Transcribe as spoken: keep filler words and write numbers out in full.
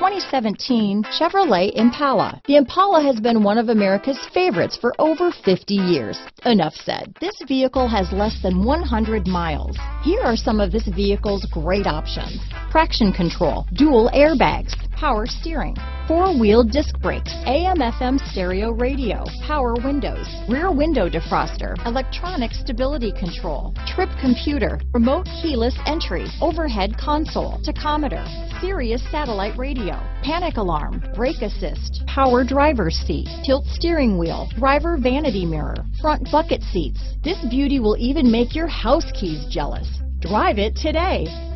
twenty seventeen Chevrolet Impala. The Impala has been one of America's favorites for over fifty years. Enough said. This vehicle has less than one hundred miles. Here are some of this vehicle's great options: traction control, dual airbags, power steering, four-wheel disc brakes, A M F M stereo radio, power windows, rear window defroster, electronic stability control, trip computer, remote keyless entry, overhead console, tachometer, Sirius satellite radio, panic alarm, brake assist, power driver's seat, tilt steering wheel, driver vanity mirror, front bucket seats. This beauty will even make your house keys jealous. Drive it today.